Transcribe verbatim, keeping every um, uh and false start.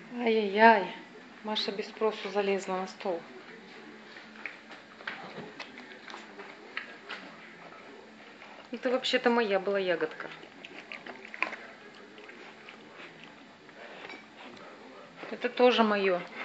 Ай-яй-яй, Маша без спросу залезла на стол. Это вообще-то моя была ягодка. Это тоже мое.